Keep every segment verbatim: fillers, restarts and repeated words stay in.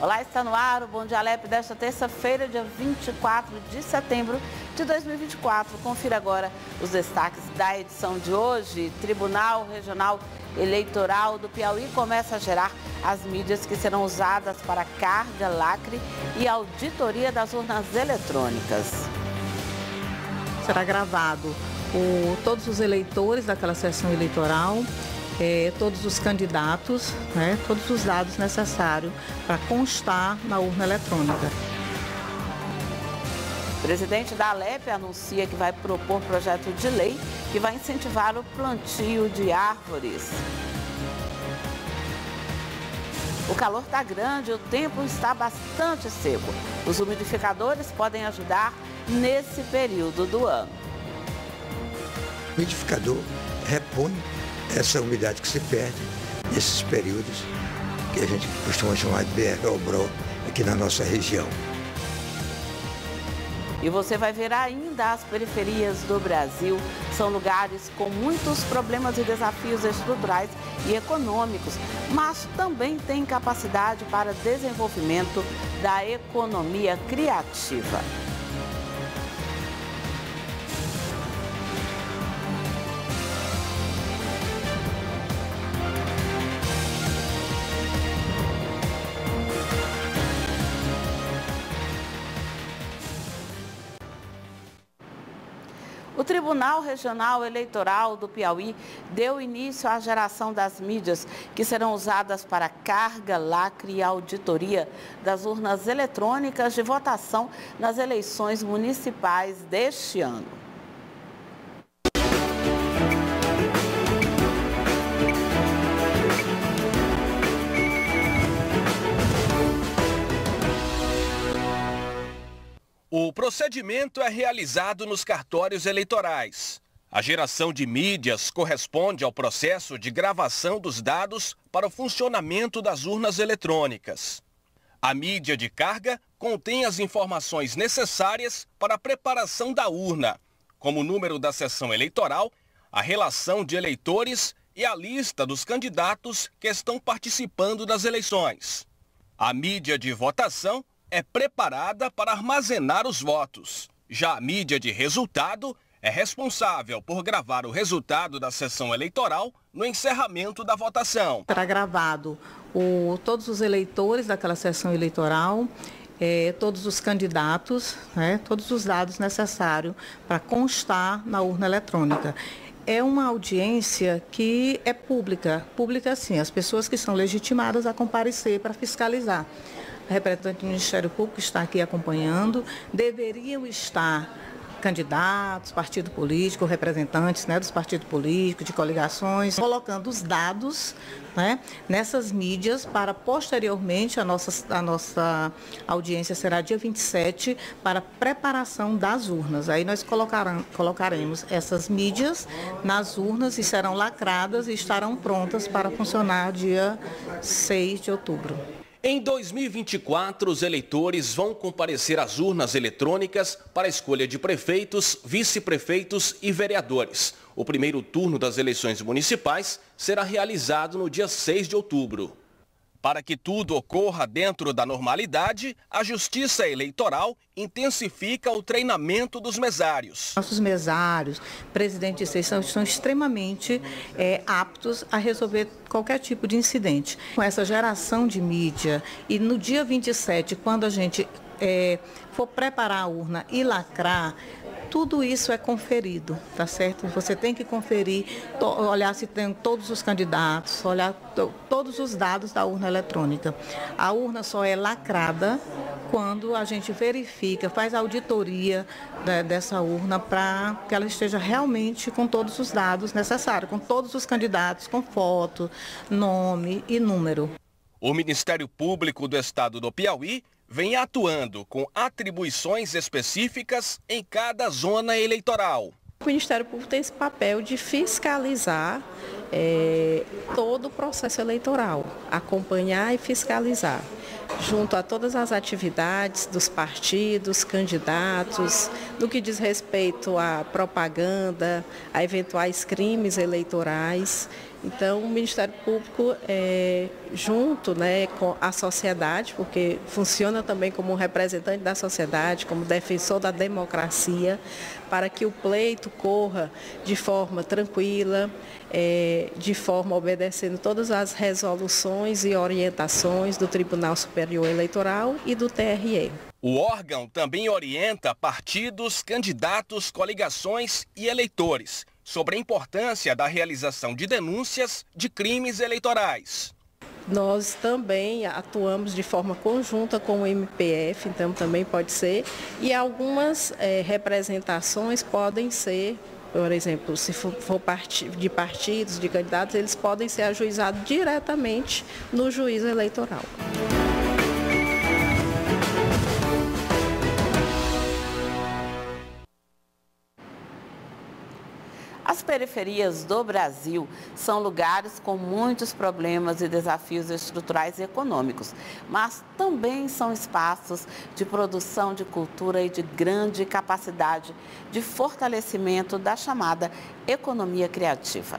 Olá, está no ar o Bom Dia Alep desta terça-feira, dia vinte e quatro de setembro de dois mil e vinte e quatro. Confira agora os destaques da edição de hoje. Tribunal Regional Eleitoral do Piauí começa a gerar as mídias que serão usadas para carga, lacre e auditoria das urnas eletrônicas. Será gravado o, todos os eleitores daquela sessão eleitoral, É, todos os candidatos, né, todos os dados necessários para constar na urna eletrônica. O presidente da Alep anuncia que vai propor projeto de lei que vai incentivar o plantio de árvores. O calor está grande, o tempo está bastante seco. Os umidificadores podem ajudar nesse período do ano. O umidificador repõe essa umidade que se perde nesses períodos que a gente costuma chamar de B R ou B R O aqui na nossa região. E você vai ver ainda as periferias do Brasil. São lugares com muitos problemas e desafios estruturais e econômicos, mas também têm capacidade para desenvolvimento da economia criativa. O Tribunal Regional Eleitoral do Piauí deu início à geração das mídias que serão usadas para carga, lacre e auditoria das urnas eletrônicas de votação nas eleições municipais deste ano. O procedimento é realizado nos cartórios eleitorais. A geração de mídias corresponde ao processo de gravação dos dados para o funcionamento das urnas eletrônicas. A mídia de carga contém as informações necessárias para a preparação da urna, como o número da sessão eleitoral, a relação de eleitores e a lista dos candidatos que estão participando das eleições. A mídia de votação é preparada para armazenar os votos. Já a mídia de resultado é responsável por gravar o resultado da sessão eleitoral no encerramento da votação. Será gravado o, todos os eleitores daquela sessão eleitoral, é, todos os candidatos, né, todos os dados necessários para constar na urna eletrônica. É uma audiência que é pública, pública sim, as pessoas que são legitimadas a comparecer para fiscalizar. A representante do Ministério Público está aqui acompanhando, deveriam estar candidatos, partido político, representantes, né, dos partidos políticos, de coligações, colocando os dados, né, nessas mídias para posteriormente a nossa, a nossa audiência será dia vinte e sete para preparação das urnas. Aí nós colocaremos essas mídias nas urnas e serão lacradas e estarão prontas para funcionar dia seis de outubro. Em dois mil e vinte e quatro, os eleitores vão comparecer às urnas eletrônicas para a escolha de prefeitos, vice-prefeitos e vereadores. O primeiro turno das eleições municipais será realizado no dia seis de outubro. Para que tudo ocorra dentro da normalidade, a Justiça Eleitoral intensifica o treinamento dos mesários. Nossos mesários, presidentes de sessão, estão extremamente é, aptos a resolver qualquer tipo de incidente. Com essa geração de mídia e no dia vinte e sete, quando a gente é, for preparar a urna e lacrar, tudo isso é conferido, tá certo? Você tem que conferir, to, olhar se tem todos os candidatos, olhar to, todos os dados da urna eletrônica. A urna só é lacrada quando a gente verifica, faz a auditoria né, dessa urna para que ela esteja realmente com todos os dados necessários, com todos os candidatos, com foto, nome e número. O Ministério Público do Estado do Piauí vem atuando com atribuições específicas em cada zona eleitoral. O Ministério Público tem esse papel de fiscalizar é, todo o processo eleitoral, acompanhar e fiscalizar. junto a todas as atividades dos partidos, candidatos, no que diz respeito à propaganda, a eventuais crimes eleitorais. Então, o Ministério Público, é, junto, né, com a sociedade, porque funciona também como um representante da sociedade, como defensor da democracia, para que o pleito corra de forma tranquila, é, de forma obedecendo todas as resoluções e orientações do Tribunal Superior Eleitoral e do T R E. O órgão também orienta partidos, candidatos, coligações e eleitores sobre a importância da realização de denúncias de crimes eleitorais. Nós também atuamos de forma conjunta com o M P F, então também pode ser, e algumas é, representações podem ser, por exemplo, se for, for part... de partidos, de candidatos, eles podem ser ajuizados diretamente no juízo eleitoral. As periferias do Brasil são lugares com muitos problemas e desafios estruturais e econômicos, mas também são espaços de produção de cultura e de grande capacidade de fortalecimento da chamada economia criativa.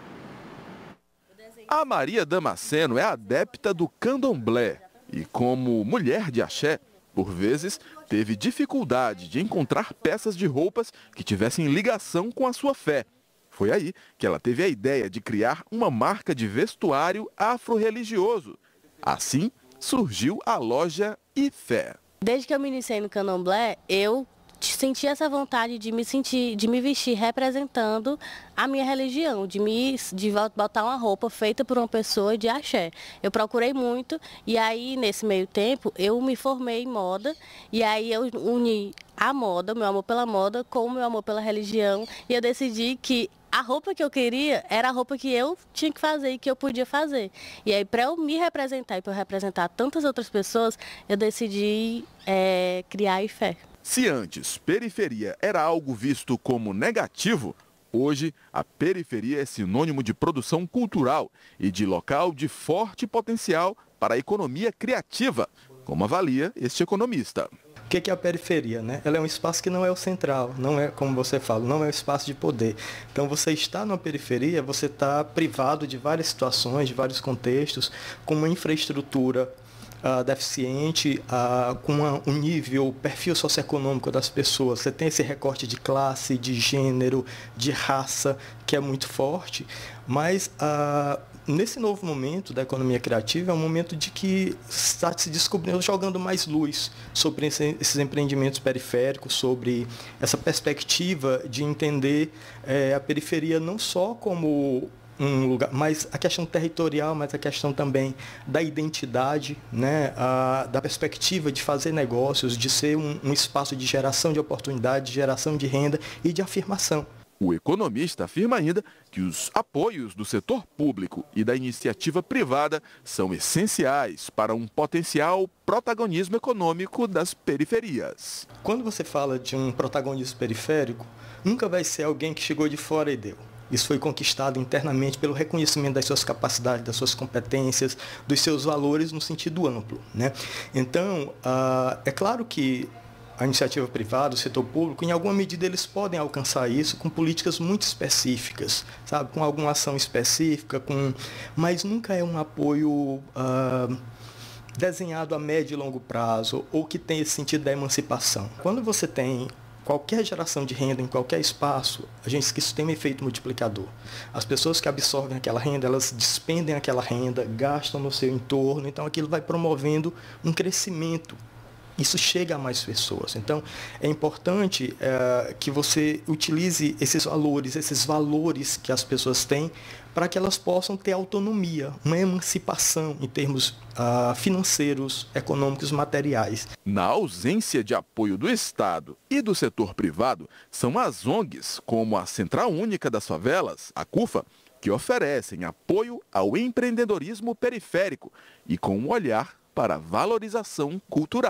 A Maria Damasceno é adepta do candomblé e, como mulher de axé, por vezes, teve dificuldade de encontrar peças de roupas que tivessem ligação com a sua fé. Foi aí que ela teve a ideia de criar uma marca de vestuário afro-religioso. Assim, surgiu a loja Ifé. Desde que eu me iniciei no candomblé, eu senti essa vontade de me sentir, de me vestir representando a minha religião, de me de botar uma roupa feita por uma pessoa de axé. Eu procurei muito e aí nesse meio tempo eu me formei em moda e aí eu uni a moda, meu amor pela moda, com o meu amor pela religião e eu decidi que a roupa que eu queria era a roupa que eu tinha que fazer e que eu podia fazer. E aí, para eu me representar e para eu representar tantas outras pessoas, eu decidi é, criar a Ifé. Se antes periferia era algo visto como negativo, hoje a periferia é sinônimo de produção cultural e de local de forte potencial para a economia criativa, como avalia este economista. O que é a periferia, né? Ela é um espaço que não é o central, não é, como você fala, não é um espaço de poder. Então, você está numa periferia, você está privado de várias situações, de vários contextos, com uma infraestrutura uh, deficiente, uh, com uma, um nível, perfil socioeconômico das pessoas. Você tem esse recorte de classe, de gênero, de raça, que é muito forte, mas uh, nesse novo momento da economia criativa é um momento de que está se descobrindo, jogando mais luz sobre esse, esses empreendimentos periféricos, sobre essa perspectiva de entender é, a periferia não só como um lugar, mas a questão territorial, mas a questão também da identidade, né, a, da perspectiva de fazer negócios, de ser um, um espaço de geração de oportunidade, de geração de renda e de afirmação. O economista afirma ainda que os apoios do setor público e da iniciativa privada são essenciais para um potencial protagonismo econômico das periferias. Quando você fala de um protagonismo periférico, nunca vai ser alguém que chegou de fora e deu. Isso foi conquistado internamente pelo reconhecimento das suas capacidades, das suas competências, dos seus valores no sentido amplo, né? Então, ah, é claro que a iniciativa privada, o setor público, em alguma medida eles podem alcançar isso com políticas muito específicas, sabe? Com alguma ação específica, com... mas nunca é um apoio uh, desenhado a médio e longo prazo ou que tem esse sentido da emancipação. Quando você tem qualquer geração de renda em qualquer espaço, a gente diz que isso tem um efeito multiplicador. As pessoas que absorvem aquela renda, elas despendem aquela renda, gastam no seu entorno, então aquilo vai promovendo um crescimento. Isso chega a mais pessoas. Então, é importante é, que você utilize esses valores, esses valores que as pessoas têm, para que elas possam ter autonomia, uma emancipação em termos uh, financeiros, econômicos, materiais. Na ausência de apoio do Estado e do setor privado, são as O N Gs, como a Central Única das Favelas, a CUFA, que oferecem apoio ao empreendedorismo periférico e com um olhar para a valorização cultural.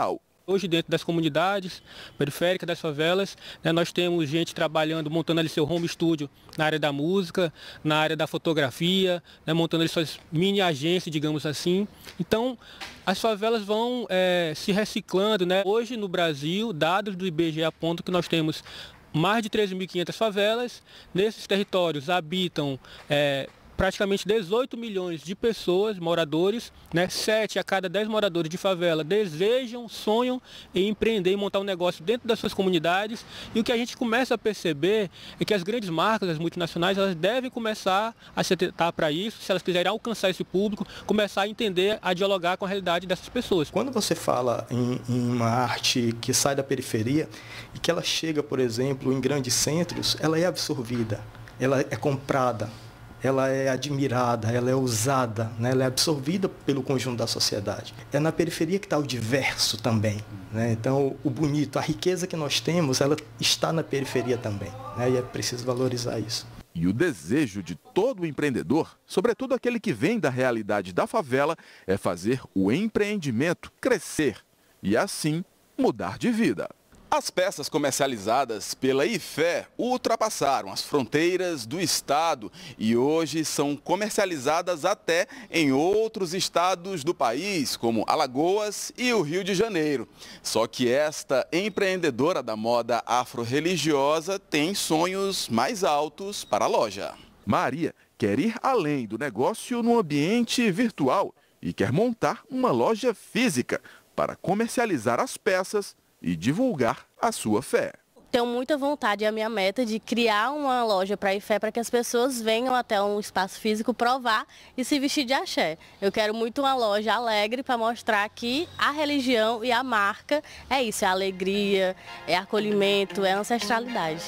Hoje, dentro das comunidades periféricas, das favelas, né, nós temos gente trabalhando, montando ali seu home studio na área da música, na área da fotografia, né, montando ali suas mini agências, digamos assim. Então, as favelas vão é, se reciclando, né? Hoje, no Brasil, dados do I B G E apontam que nós temos mais de treze mil e quinhentas favelas. Nesses territórios habitam é, praticamente dezoito milhões de pessoas, moradores, né? sete a cada dez moradores de favela desejam, sonham em empreender e montar um negócio dentro das suas comunidades. E o que a gente começa a perceber é que as grandes marcas, as multinacionais, elas devem começar a se atentar para isso, se elas quiserem alcançar esse público, começar a entender, a dialogar com a realidade dessas pessoas. Quando você fala em, em uma arte que sai da periferia e que ela chega, por exemplo, em grandes centros, ela é absorvida, ela é comprada, ela é admirada, ela é usada, né? Ela é absorvida pelo conjunto da sociedade. É na periferia que está o diverso também, né? Então, o bonito, a riqueza que nós temos, ela está na periferia também, né? E é preciso valorizar isso. E o desejo de todo empreendedor, sobretudo aquele que vem da realidade da favela, é fazer o empreendimento crescer e, assim, mudar de vida. As peças comercializadas pela I F E ultrapassaram as fronteiras do estado e hoje são comercializadas até em outros estados do país, como Alagoas e o Rio de Janeiro. Só que esta empreendedora da moda afro-religiosa tem sonhos mais altos para a loja. Maria quer ir além do negócio no ambiente virtual e quer montar uma loja física para comercializar as peças e divulgar a sua fé. Tenho muita vontade, é a minha meta, de criar uma loja para I F E para que as pessoas venham até um espaço físico provar e se vestir de axé. Eu quero muito uma loja alegre para mostrar que a religião e a marca é isso, é alegria, é acolhimento, é ancestralidade.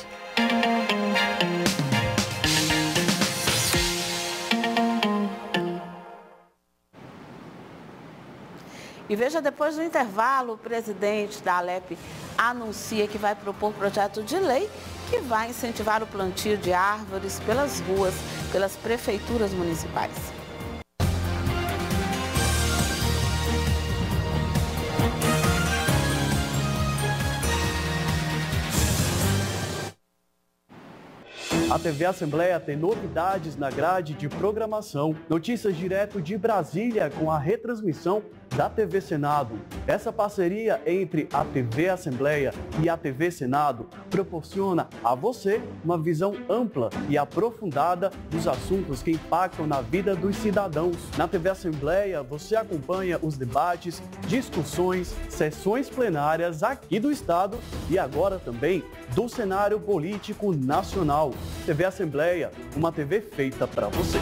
E veja, depois do intervalo, o presidente da Alep anuncia que vai propor projeto de lei que vai incentivar o plantio de árvores pelas ruas, pelas prefeituras municipais. A T V Assembleia tem novidades na grade de programação, notícias direto de Brasília com a retransmissão da T V Senado. Essa parceria entre a T V Assembleia e a T V Senado proporciona a você uma visão ampla e aprofundada dos assuntos que impactam na vida dos cidadãos. Na T V Assembleia você acompanha os debates, discussões, sessões plenárias aqui do Estado e agora também do cenário político nacional. T V Assembleia, uma T V feita para você.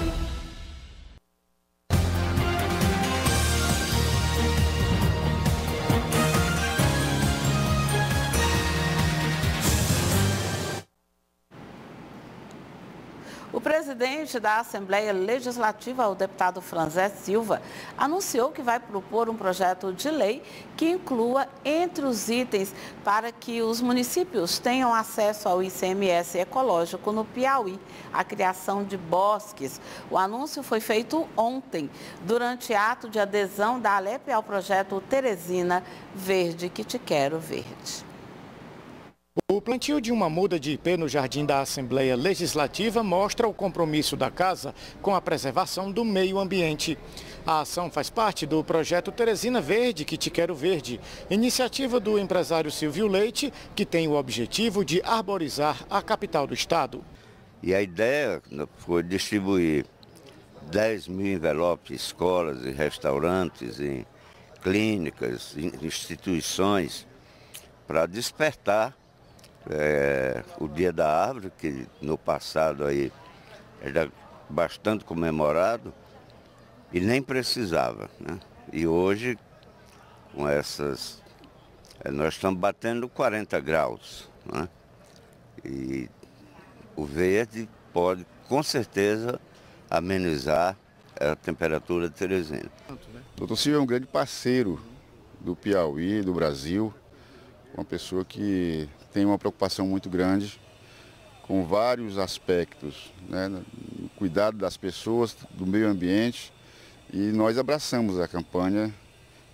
O presidente da Assembleia Legislativa, o deputado Franzé Silva, anunciou que vai propor um projeto de lei que inclua entre os itens para que os municípios tenham acesso ao I C M S ecológico no Piauí, a criação de bosques. O anúncio foi feito ontem, durante ato de adesão da Alep ao projeto Teresina Verde, que te quero verde. O plantio de uma muda de ipê no jardim da Assembleia Legislativa mostra o compromisso da Casa com a preservação do meio ambiente. A ação faz parte do projeto Teresina Verde, que te quero verde, iniciativa do empresário Silvio Leite, que tem o objetivo de arborizar a capital do estado. E a ideia foi distribuir dez mil envelopes em escolas, em restaurantes, em clínicas, em instituições, para despertar É, o Dia da Árvore, que no passado aí era bastante comemorado e nem precisava, né? E hoje, com essas, nós estamos batendo quarenta graus, né? E o verde pode, com certeza, amenizar a temperatura de Teresina. O doutor Silvio é um grande parceiro do Piauí, do Brasil, uma pessoa que tem uma preocupação muito grande com vários aspectos, né, no cuidado das pessoas, do meio ambiente, e nós abraçamos a campanha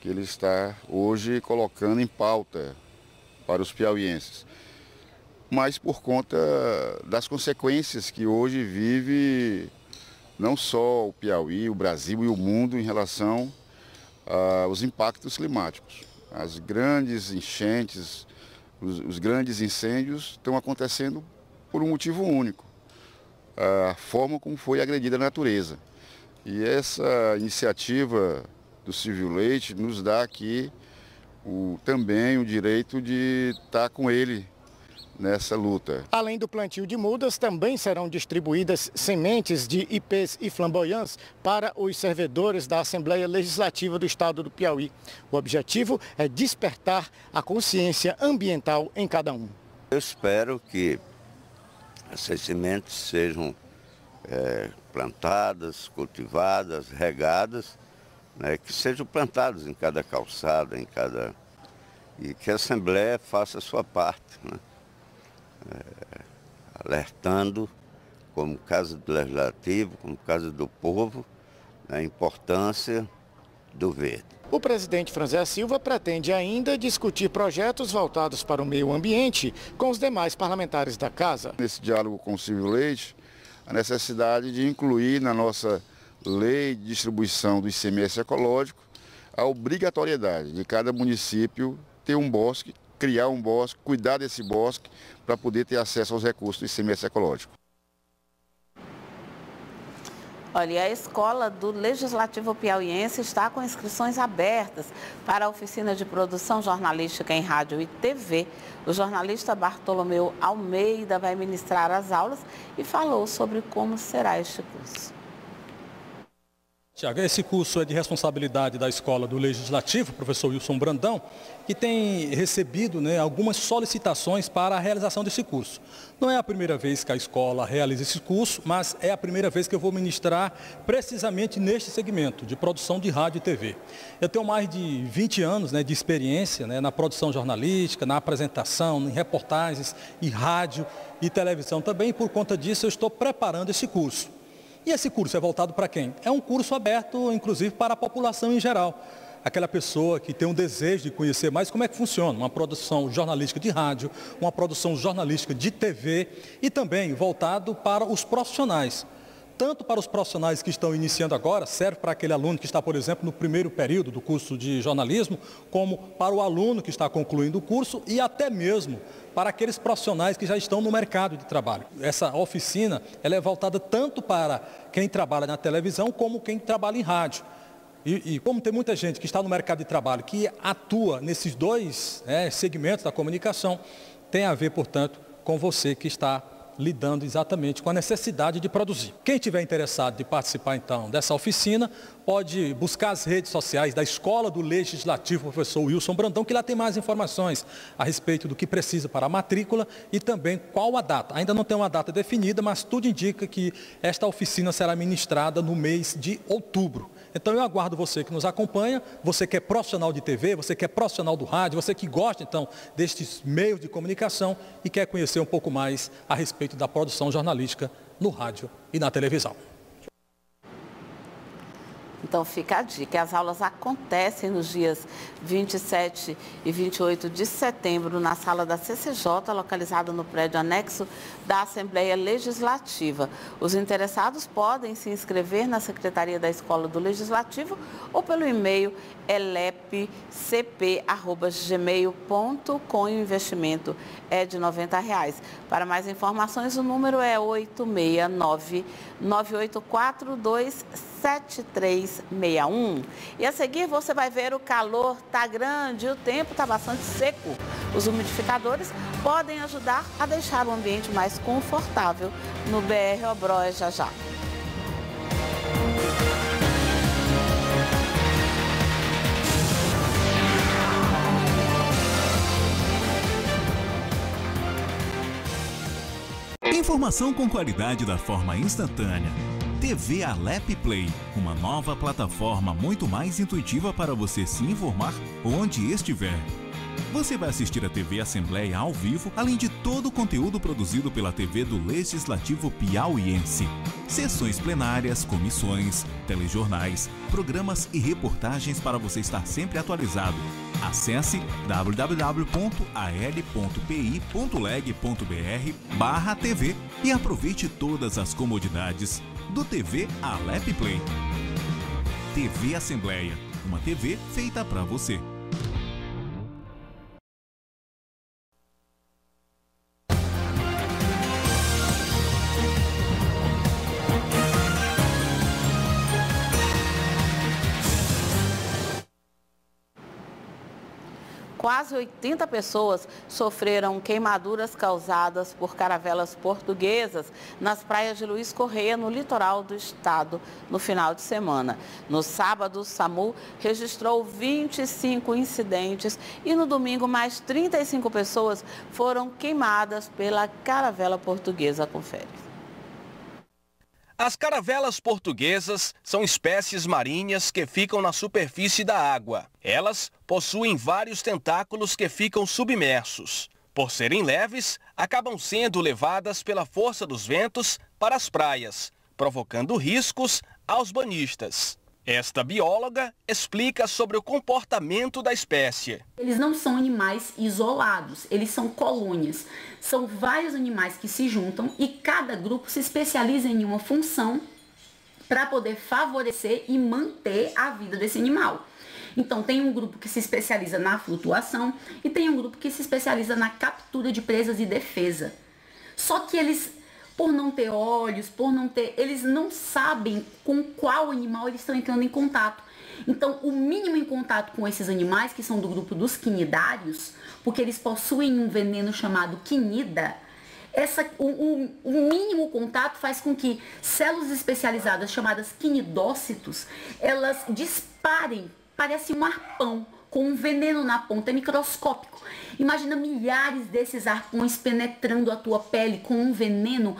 que ele está hoje colocando em pauta para os piauienses, mas por conta das consequências que hoje vive não só o Piauí, o Brasil e o mundo em relação aos impactos climáticos. As grandes enchentes, os, os grandes incêndios estão acontecendo por um motivo único, a forma como foi agredida a natureza. E essa iniciativa do Silvio Leite nos dá aqui o, também o direito de estar com ele nessa luta. Além do plantio de mudas, também serão distribuídas sementes de ipês e flamboyants para os servidores da Assembleia Legislativa do Estado do Piauí. O objetivo é despertar a consciência ambiental em cada um. Eu espero que essas sementes sejam é, plantadas, cultivadas, regadas, né, que sejam plantadas em cada calçada, em cada... e que a Assembleia faça a sua parte, né? É, alertando, como Casa do Legislativo, como Casa do Povo, a importância do verde. O presidente Franzé Silva pretende ainda discutir projetos voltados para o meio ambiente com os demais parlamentares da Casa. Nesse diálogo com o Silvio Leite, a necessidade de incluir na nossa lei de distribuição do I C M S ecológico a obrigatoriedade de cada município ter um bosque, criar um bosque, cuidar desse bosque para poder ter acesso aos recursos do I C M S ecológico. Olha, a Escola do Legislativo Piauiense está com inscrições abertas para a oficina de produção jornalística em rádio e T V. O jornalista Bartolomeu Almeida vai ministrar as aulas e falou sobre como será este curso. Tiago, esse curso é de responsabilidade da Escola do Legislativo, professor Wilson Brandão, que tem recebido, né, algumas solicitações para a realização desse curso. Não é a primeira vez que a escola realiza esse curso, mas é a primeira vez que eu vou ministrar precisamente neste segmento de produção de rádio e T V. Eu tenho mais de vinte anos, né, de experiência, né, na produção jornalística, na apresentação, em reportagens, em rádio e televisão também, e por conta disso eu estou preparando esse curso. E esse curso é voltado para quem? É um curso aberto, inclusive, para a população em geral. Aquela pessoa que tem um desejo de conhecer mais como é que funciona uma produção jornalística de rádio, uma produção jornalística de T V e também voltado para os profissionais. Tanto para os profissionais que estão iniciando agora, serve para aquele aluno que está, por exemplo, no primeiro período do curso de jornalismo, como para o aluno que está concluindo o curso e até mesmo para aqueles profissionais que já estão no mercado de trabalho. Essa oficina ela é voltada tanto para quem trabalha na televisão como quem trabalha em rádio. E, e como tem muita gente que está no mercado de trabalho que atua nesses dois, né, segmentos da comunicação, tem a ver, portanto, com você que está lidando exatamente com a necessidade de produzir. Quem tiver interessado de participar, então, dessa oficina, pode buscar as redes sociais da Escola do Legislativo, professor Wilson Brandão, que lá tem mais informações a respeito do que precisa para a matrícula e também qual a data. Ainda não tem uma data definida, mas tudo indica que esta oficina será ministrada no mês de outubro. Então eu aguardo você que nos acompanha, você que é profissional de T V, você que é profissional do rádio, você que gosta então destes meios de comunicação e quer conhecer um pouco mais a respeito da produção jornalística no rádio e na televisão. Então fica a dica, as aulas acontecem nos dias vinte e sete e vinte e oito de setembro na sala da C C J, localizada no prédio anexo da Assembleia Legislativa. Os interessados podem se inscrever na Secretaria da Escola do Legislativo ou pelo e-mail elepcp arroba gmail ponto com. O investimento é de noventa reais. Para mais informações, o número é oito seis nove, nove oito quatro dois, sete três seis um. E a seguir você vai ver o calor tá grande e o tempo está bastante seco. Os umidificadores podem ajudar a deixar o ambiente mais confortável no B R Obroes já já. Informação com qualidade da forma instantânea. T V Alep Play, uma nova plataforma muito mais intuitiva para você se informar onde estiver. Você vai assistir a T V Assembleia ao vivo, além de todo o conteúdo produzido pela T V do Legislativo Piauiense. Sessões plenárias, comissões, telejornais, programas e reportagens para você estar sempre atualizado. Acesse w w w ponto a l ponto p i ponto leg ponto b r barra T V e aproveite todas as comodidades do T V Alep Play. T V Assembleia, uma T V feita para você. Quase oitenta pessoas sofreram queimaduras causadas por caravelas portuguesas nas praias de Luiz Correia, no litoral do estado, no final de semana. No sábado, o SAMU registrou vinte e cinco incidentes e no domingo mais trinta e cinco pessoas foram queimadas pela caravela portuguesa. Confere. As caravelas portuguesas são espécies marinhas que ficam na superfície da água. Elas possuem vários tentáculos que ficam submersos. Por serem leves, acabam sendo levadas pela força dos ventos para as praias, provocando riscos aos banhistas. Esta bióloga explica sobre o comportamento da espécie. Eles não são animais isolados, eles são colônias. São vários animais que se juntam e cada grupo se especializa em uma função para poder favorecer e manter a vida desse animal. Então tem um grupo que se especializa na flutuação e tem um grupo que se especializa na captura de presas e defesa. Só que eles, por não ter olhos, por não ter, eles não sabem com qual animal eles estão entrando em contato. Então, o mínimo em contato com esses animais, que são do grupo dos quinidários, porque eles possuem um veneno chamado quinida, essa, o, o, o mínimo contato faz com que células especializadas chamadas quinidócitos, elas disparem, parece um arpão, com um veneno na ponta, é microscópico. Imagina milhares desses arpões penetrando a tua pele com um veneno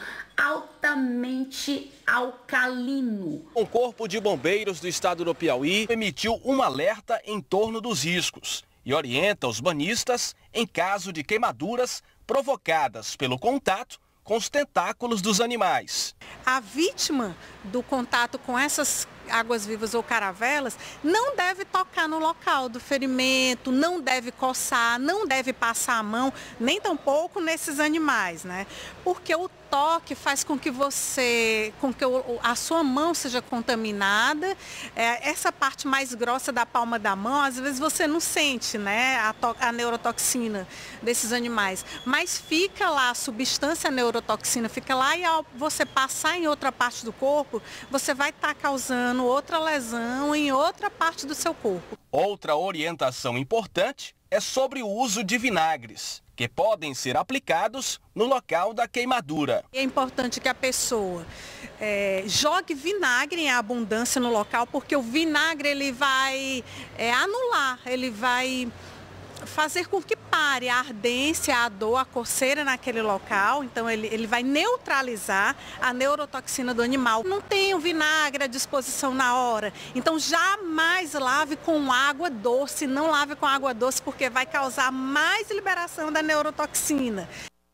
altamente alcalino. O Corpo de Bombeiros do estado do Piauí emitiu um alerta em torno dos riscos e orienta os banhistas em caso de queimaduras provocadas pelo contato com os tentáculos dos animais. A vítima do contato com essas águas-vivas ou caravelas não deve tocar no local do ferimento, não deve coçar, não deve passar a mão, nem tampouco nesses animais, né? Porque o toque faz com que você, com que a sua mão seja contaminada. É, essa parte mais grossa da palma da mão, às vezes você não sente, né, a, a neurotoxina desses animais, mas fica lá, a substância neurotoxina fica lá e ao você passar em outra parte do corpo, você vai estar tá causando outra lesão em outra parte do seu corpo. Outra orientação importante é sobre o uso de vinagres, que podem ser aplicados no local da queimadura. É importante que a pessoa é, jogue vinagre em abundância no local, porque o vinagre ele vai é, anular, ele vai fazer com que pare a ardência, a dor, a coceira naquele local. Então ele, ele vai neutralizar a neurotoxina do animal. Não tem o vinagre à disposição na hora. Então jamais lave com água doce, não lave com água doce porque vai causar mais liberação da neurotoxina.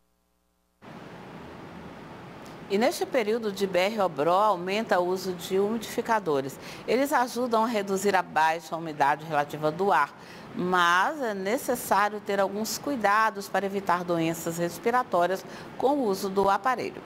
E neste período de B R-Obró aumenta o uso de umidificadores. Eles ajudam a reduzir a baixa umidade relativa do ar, mas é necessário ter alguns cuidados para evitar doenças respiratórias com o uso do aparelho.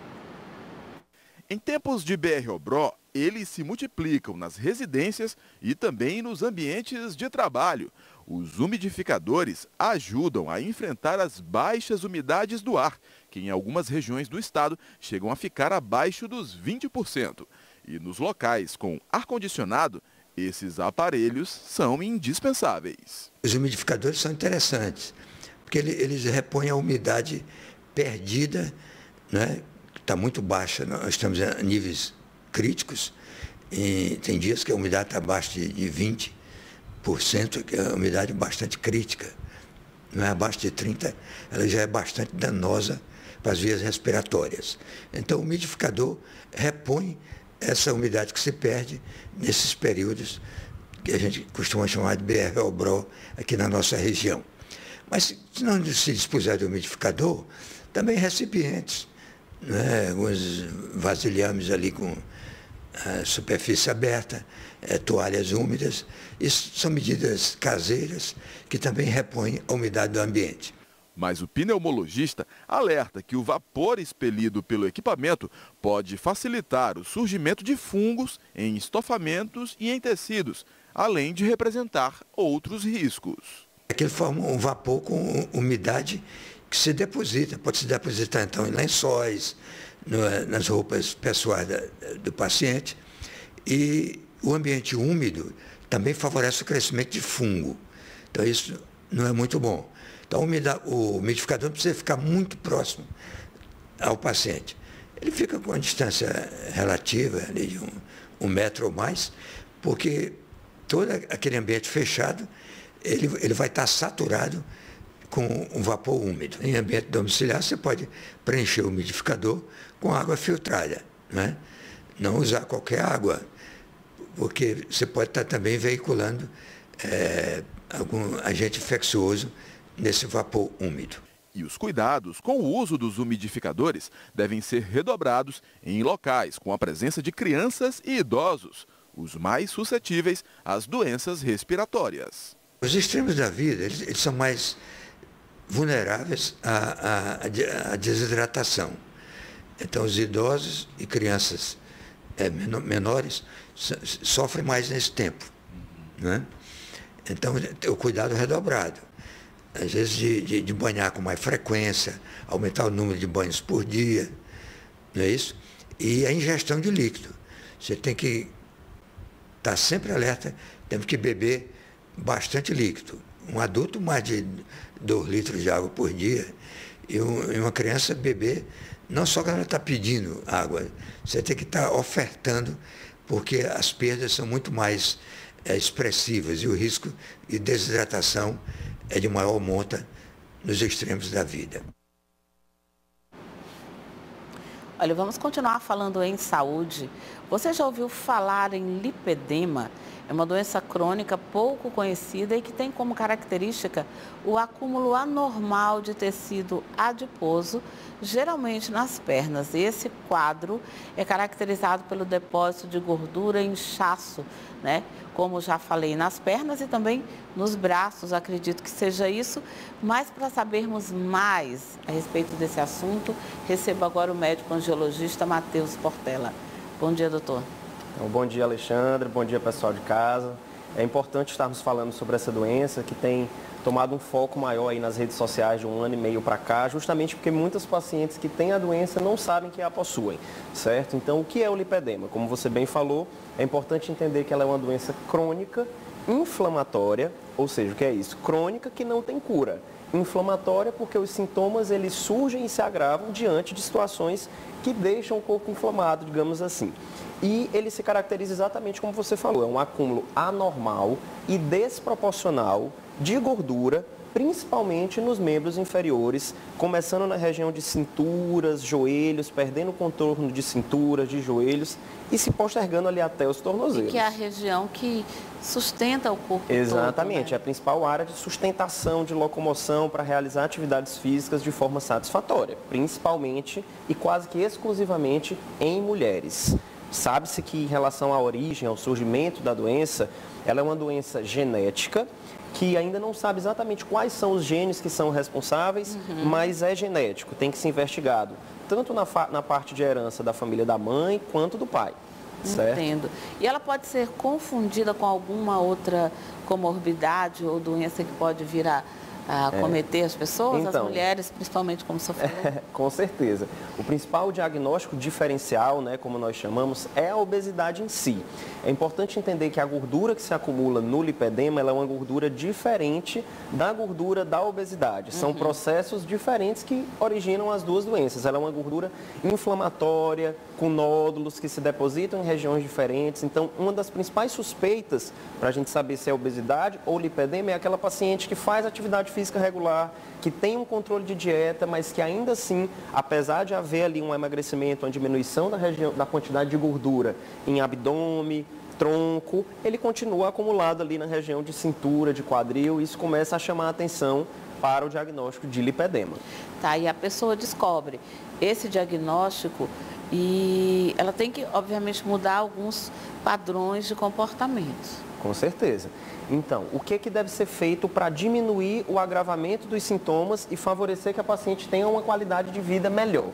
Em tempos de B R-Obró, eles se multiplicam nas residências e também nos ambientes de trabalho. Os umidificadores ajudam a enfrentar as baixas umidades do ar, que em algumas regiões do estado chegam a ficar abaixo dos vinte por cento. E nos locais com ar-condicionado, esses aparelhos são indispensáveis. Os umidificadores são interessantes, porque eles repõem a umidade perdida, né? Está muito baixa, nós estamos a níveis críticos, e tem dias que a umidade está abaixo de, de vinte por cento, que é uma umidade bastante crítica. Não é abaixo de trinta por cento, ela já é bastante danosa para as vias respiratórias. Então o umidificador repõe essa umidade que se perde nesses períodos que a gente costuma chamar de B R-Obró aqui na nossa região. Mas se não se dispuser de umidificador, também recipientes, né? Alguns vasilhames ali com a superfície aberta, é, toalhas úmidas. Isso são medidas caseiras que também repõem a umidade do ambiente. Mas o pneumologista alerta que o vapor expelido pelo equipamento pode facilitar o surgimento de fungos em estofamentos e em tecidos, além de representar outros riscos. Aquilo forma um vapor com umidade que se deposita, pode se depositar então em lençóis, no, nas roupas pessoais da, do paciente, e o ambiente úmido também favorece o crescimento de fungo. Então isso não é muito bom. Então o umidificador precisa ficar muito próximo ao paciente. Ele fica com uma distância relativa, ali de um, um metro ou mais, porque todo aquele ambiente fechado, ele, ele vai estar saturado com um vapor úmido. Em ambiente domiciliar, você pode preencher o umidificador com água filtrada, né? Não usar qualquer água, porque você pode estar também veiculando é, algum agente infeccioso nesse vapor úmido. E os cuidados com o uso dos umidificadores devem ser redobrados em locais com a presença de crianças e idosos, os mais suscetíveis às doenças respiratórias. Os extremos da vida, eles, eles são mais vulneráveis à, à, à desidratação. Então, os idosos e crianças é, menores so, sofrem mais nesse tempo, né? Então, o cuidado redobrado. Às vezes, de, de, de banhar com mais frequência, aumentar o número de banhos por dia, não é isso? E a ingestão de líquido. Você tem que estar sempre alerta, temos que beber bastante líquido. Um adulto, mais de dois litros de água por dia, e, um, e uma criança beber, não só quando ela está pedindo água, você tem que estar ofertando, porque as perdas são muito mais é, expressivas e o risco de desidratação é de maior monta nos extremos da vida. Olha, vamos continuar falando em saúde. Você já ouviu falar em lipedema? É uma doença crônica pouco conhecida e que tem como característica o acúmulo anormal de tecido adiposo, geralmente nas pernas. Esse quadro é caracterizado pelo depósito de gordura e inchaço, né? Como já falei, nas pernas e também nos braços, acredito que seja isso. Mas para sabermos mais a respeito desse assunto, recebo agora o médico angiologista Matheus Portela. Bom dia, doutor. Então, bom dia, Alexandre. Bom dia, pessoal de casa. É importante estarmos falando sobre essa doença que tem tomado um foco maior aí nas redes sociais de um ano e meio para cá, justamente porque muitos pacientes que têm a doença não sabem que a possuem, certo? Então, o que é o lipedema? Como você bem falou, é importante entender que ela é uma doença crônica, inflamatória, ou seja, o que é isso? Crônica que não tem cura. Inflamatória porque os sintomas eles surgem e se agravam diante de situações que deixam o corpo inflamado, digamos assim. E ele se caracteriza exatamente como você falou, é um acúmulo anormal e desproporcional de gordura, principalmente nos membros inferiores, começando na região de cinturas, joelhos, perdendo o contorno de cinturas, de joelhos e se postergando ali até os tornozelos. E que é a região que sustenta o corpo Exatamente, todo, né? É a principal área de sustentação, de locomoção para realizar atividades físicas de forma satisfatória, principalmente e quase que exclusivamente em mulheres. Sabe-se que em relação à origem, ao surgimento da doença, ela é uma doença genética, que ainda não sabe exatamente quais são os genes que são responsáveis, uhum. mas é genético, tem que ser investigado, tanto na, na parte de herança da família da mãe, quanto do pai. Certo? Entendo. E ela pode ser confundida com alguma outra comorbidade ou doença que pode vir a, a acometer é. as pessoas, então, as mulheres, principalmente, como você falou? É, com certeza. O principal diagnóstico diferencial, né, como nós chamamos, é a obesidade em si. É importante entender que a gordura que se acumula no lipedema, ela é uma gordura diferente da gordura da obesidade. São uhum. processos diferentes que originam as duas doenças. Ela é uma gordura inflamatória, com nódulos que se depositam em regiões diferentes. Então, uma das principais suspeitas para a gente saber se é obesidade ou lipedema é aquela paciente que faz atividade física regular, que tem um controle de dieta, mas que ainda assim, apesar de haver ali um emagrecimento, uma diminuição da, região, da quantidade de gordura em abdômen, tronco, ele continua acumulado ali na região de cintura, de quadril, e isso começa a chamar a atenção para o diagnóstico de lipedema. Tá, e a pessoa descobre esse diagnóstico e ela tem que, obviamente, mudar alguns padrões de comportamento. Com certeza. Então, o que, que deve ser feito para diminuir o agravamento dos sintomas e favorecer que a paciente tenha uma qualidade de vida melhor?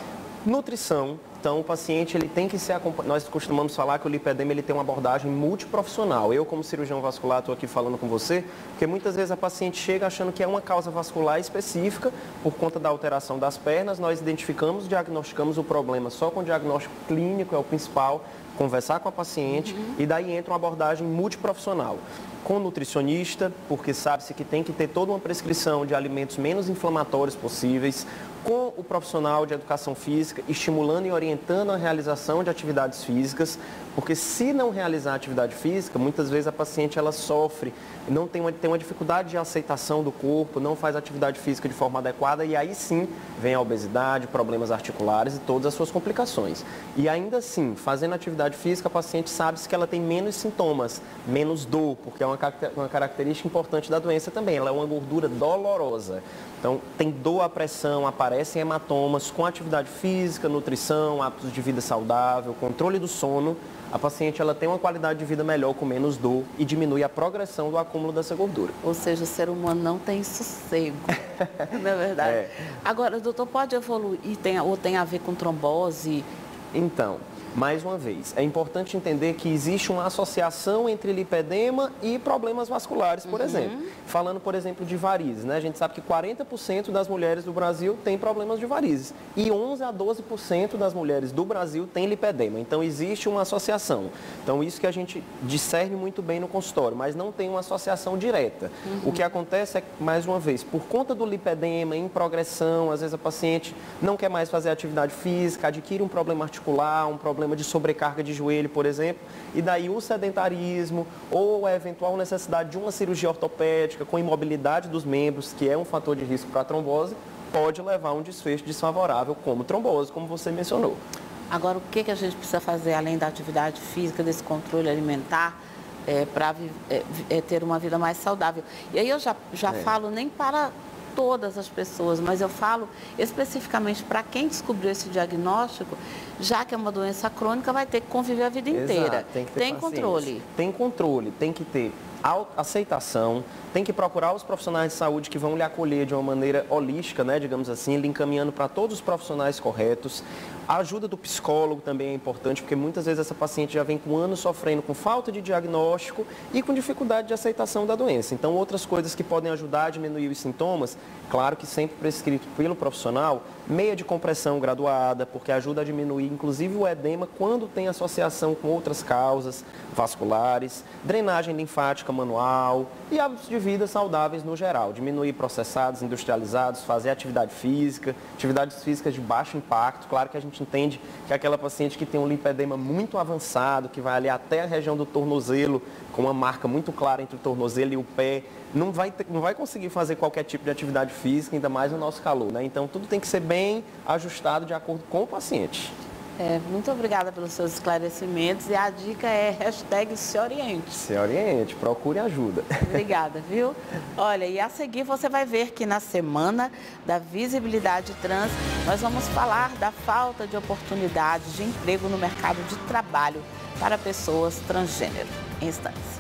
Nutrição. Então, o paciente ele tem que ser acompanhado. Nós costumamos falar que o lipedema ele tem uma abordagem multiprofissional. Eu, como cirurgião vascular, estou aqui falando com você, porque muitas vezes a paciente chega achando que é uma causa vascular específica por conta da alteração das pernas. Nós identificamos, diagnosticamos o problema só com o diagnóstico clínico, é o principal. Conversar com a paciente uhum. e daí entra uma abordagem multiprofissional. Com nutricionista, porque sabe-se que tem que ter toda uma prescrição de alimentos menos inflamatórios possíveis, com o profissional de educação física, estimulando e orientando a realização de atividades físicas, porque se não realizar atividade física, muitas vezes a paciente ela sofre, não tem uma, tem uma dificuldade de aceitação do corpo, não faz atividade física de forma adequada e aí sim vem a obesidade, problemas articulares e todas as suas complicações. E ainda assim, fazendo atividade física, a paciente sabe que ela tem menos sintomas, menos dor, porque é uma, uma característica importante da doença também, ela é uma gordura dolorosa. Então, tem dor à pressão, aparecem hematomas, com atividade física, nutrição, hábitos de vida saudável, controle do sono, a paciente ela tem uma qualidade de vida melhor, com menos dor e diminui a progressão do acúmulo dessa gordura. Ou seja, o ser humano não tem sossego, não é verdade? É. Agora, doutor, pode evoluir tem, ou tem a ver com trombose? Então, mais uma vez, é importante entender que existe uma associação entre lipedema e problemas vasculares, por uhum. exemplo. Falando, por exemplo, de varizes, né? A gente sabe que quarenta por cento das mulheres do Brasil têm problemas de varizes e onze a doze por cento das mulheres do Brasil têm lipedema. Então, existe uma associação. Então, isso que a gente discerne muito bem no consultório, mas não tem uma associação direta. Uhum. O que acontece é, mais uma vez, por conta do lipedema em progressão, às vezes a paciente não quer mais fazer atividade física, adquire um problema articular, um problema de sobrecarga de joelho, por exemplo, e daí o sedentarismo ou a eventual necessidade de uma cirurgia ortopédica com imobilidade dos membros, que é um fator de risco para a trombose, pode levar a um desfecho desfavorável como trombose, como você mencionou. Agora, o que, que a gente precisa fazer além da atividade física, desse controle alimentar, é, para é, é, ter uma vida mais saudável? E aí eu já, já é. falo nem para todas as pessoas, mas eu falo especificamente para quem descobriu esse diagnóstico, já que é uma doença crônica, vai ter que conviver a vida inteira. Exato, tem que ter tem controle. Tem controle, tem que ter aceitação, tem que procurar os profissionais de saúde que vão lhe acolher de uma maneira holística, né, digamos assim, lhe encaminhando para todos os profissionais corretos. A ajuda do psicólogo também é importante, porque muitas vezes essa paciente já vem com anos sofrendo com falta de diagnóstico e com dificuldade de aceitação da doença. Então, outras coisas que podem ajudar a diminuir os sintomas, claro que sempre prescrito pelo profissional, meia de compressão graduada, porque ajuda a diminuir, inclusive, o edema quando tem associação com outras causas vasculares, drenagem linfática manual e hábitos de vida saudáveis no geral. Diminuir processados, industrializados, fazer atividade física, atividades físicas de baixo impacto. Claro que a gente entende que aquela paciente que tem um lipedema muito avançado, que vai ali até a região do tornozelo, com uma marca muito clara entre o tornozelo e o pé, não vai, ter, não vai conseguir fazer qualquer tipo de atividade física, ainda mais no nosso calor, né? Então, tudo tem que ser bem ajustado de acordo com o paciente. É, muito obrigada pelos seus esclarecimentos e a dica é hashtag se oriente. Se oriente, procure ajuda. Obrigada, viu? Olha, e a seguir você vai ver que na Semana da Visibilidade Trans, nós vamos falar da falta de oportunidades de emprego no mercado de trabalho para pessoas transgênero. Em instantes.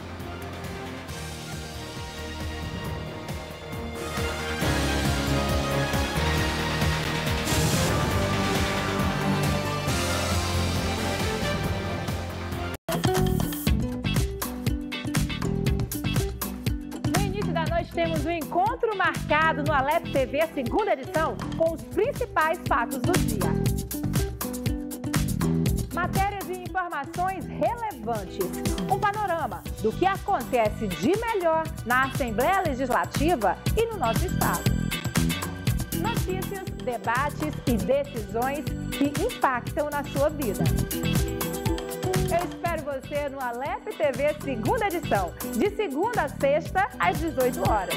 Temos um encontro marcado no Alep T V, segunda edição, com os principais fatos do dia. Matérias e informações relevantes. Um panorama do que acontece de melhor na Assembleia Legislativa e no nosso estado. Notícias, debates e decisões que impactam na sua vida. Eu espero você no Alep T V, segunda edição, de segunda a sexta, às dezoito horas.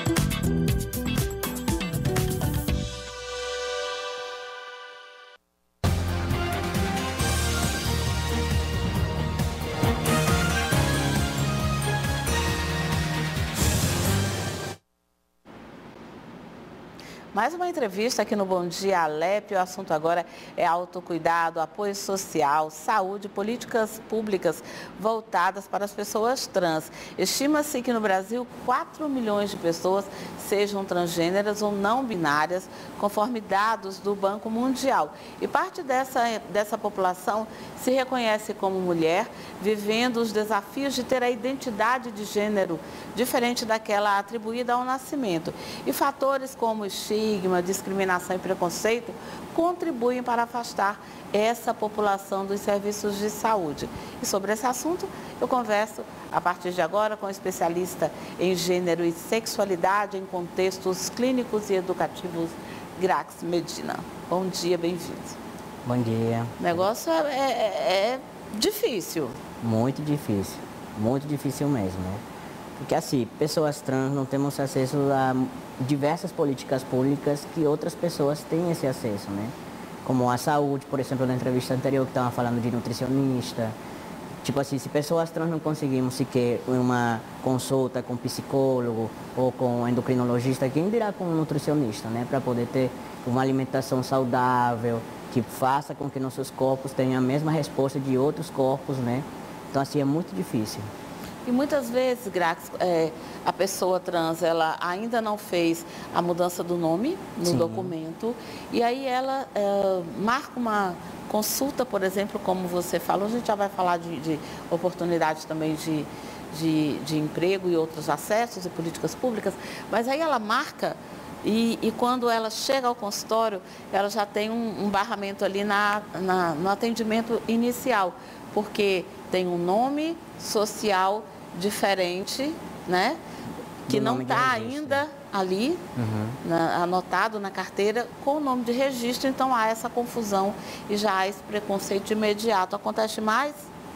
Mais uma entrevista aqui no Bom Dia Alep. O assunto agora é autocuidado, apoio social, saúde, políticas públicas voltadas para as pessoas trans. Estima-se que no Brasil quatro milhões de pessoas sejam transgêneras ou não binárias, conforme dados do Banco Mundial. E parte dessa, dessa população se reconhece como mulher, vivendo os desafios de ter a identidade de gênero diferente daquela atribuída ao nascimento. E fatores como estigma, discriminação e preconceito contribuem para afastar essa população dos serviços de saúde. E sobre esse assunto, eu converso a partir de agora com o especialista em gênero e sexualidade em contextos clínicos e educativos, Grax Medina. Bom dia, bem-vindo. Bom dia. O negócio é, é, é difícil. Muito difícil, muito difícil mesmo, né? Porque assim, pessoas trans não temos acesso a diversas políticas públicas que outras pessoas têm esse acesso, né? Como a saúde, por exemplo, na entrevista anterior que estava falando de nutricionista. Tipo assim, se pessoas trans não conseguimos sequer uma consulta com psicólogo ou com endocrinologista, quem dirá com um nutricionista, né? Para poder ter uma alimentação saudável, que faça com que nossos corpos tenham a mesma resposta de outros corpos, né? Então, assim, é muito difícil. E muitas vezes, Grax, é, a pessoa trans, ela ainda não fez a mudança do nome no Sim. documento, e aí ela é, marca uma consulta, por exemplo, como você falou, a gente já vai falar de, de oportunidades também de, de, de emprego e outros acessos e políticas públicas, mas aí ela marca e, e quando ela chega ao consultório, ela já tem um, um barramento ali na, na, no atendimento inicial, porque tem um nome social diferente, né? Que não está ainda ali, uhum. na, anotado na carteira, com o nome de registro, então há essa confusão e já há esse preconceito imediato. Acontece mais?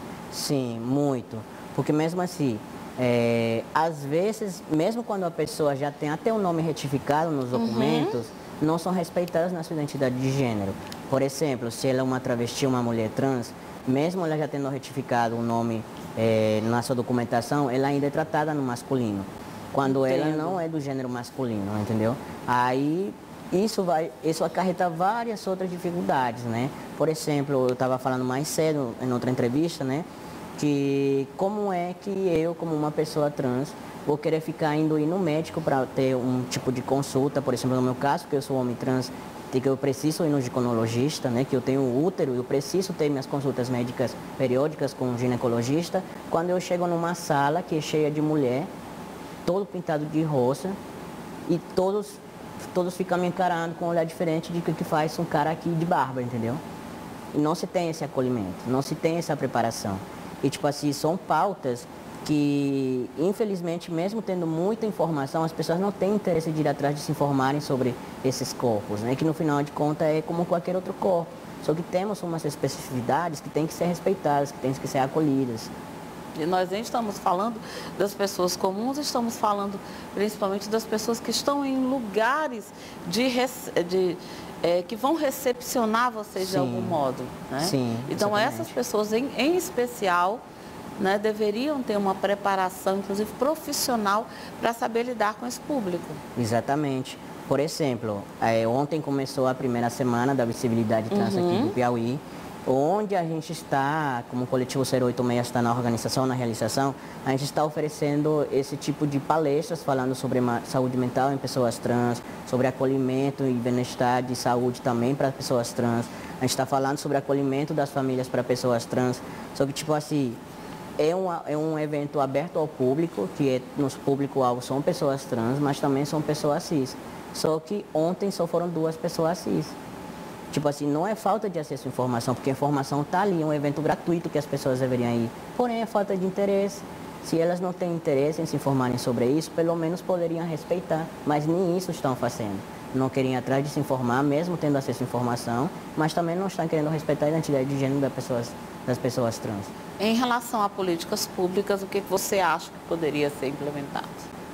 Sim, muito. Porque mesmo assim, é, às vezes, mesmo quando a pessoa já tem até o nome retificado nos documentos, uhum. não são respeitadas na sua identidade de gênero. Por exemplo, se ela é uma travesti, uma mulher trans, mesmo ela já tendo retificado o nome é, na sua documentação, ela ainda é tratada no masculino, quando Entendo. ela não é do gênero masculino, entendeu? Aí isso vai, isso acarreta várias outras dificuldades, né? Por exemplo, eu estava falando mais cedo em outra entrevista, né? Que como é que eu, como uma pessoa trans, vou querer ficar indo ir no médico para ter um tipo de consulta, por exemplo, no meu caso, que eu sou homem trans, que eu preciso ir no ginecologista, né, que eu tenho útero, eu preciso ter minhas consultas médicas periódicas com um ginecologista, quando eu chego numa sala que é cheia de mulher, todo pintado de rosa, e todos, todos ficam me encarando com um olhar diferente de que faz um cara aqui de barba, entendeu? E não se tem esse acolhimento, não se tem essa preparação. E tipo assim, são pautas que, infelizmente, mesmo tendo muita informação, as pessoas não têm interesse de ir atrás de se informarem sobre esses corpos, né? Que no final de contas é como qualquer outro corpo. Só que temos umas especificidades que têm que ser respeitadas, que têm que ser acolhidas. E nós nem estamos falando das pessoas comuns, estamos falando principalmente das pessoas que estão em lugares de, de, é, que vão recepcionar vocês Sim. de algum modo, né? Sim, então, exatamente. essas pessoas em, em especial, né, deveriam ter uma preparação, inclusive profissional, para saber lidar com esse público. Exatamente. Por exemplo, é, ontem começou a primeira semana da visibilidade trans uhum. aqui do Piauí, onde a gente está, como o coletivo zero oito seis está na organização, na realização, a gente está oferecendo esse tipo de palestras falando sobre saúde mental em pessoas trans, sobre acolhimento e bem-estar de saúde também para pessoas trans. A gente está falando sobre acolhimento das famílias para pessoas trans. Só que, tipo assim, É um, é um evento aberto ao público, que é, nos público-alvo são pessoas trans, mas também são pessoas cis. Só que ontem só foram duas pessoas cis. Tipo assim, não é falta de acesso à informação, porque a informação está ali, é um evento gratuito que as pessoas deveriam ir. Porém, é falta de interesse. Se elas não têm interesse em se informarem sobre isso, pelo menos poderiam respeitar. Mas nem isso estão fazendo. Não querem ir atrás de se informar, mesmo tendo acesso à informação, mas também não estão querendo respeitar a identidade de gênero das pessoas, das pessoas trans. Em relação a políticas públicas, o que você acha que poderia ser implementado?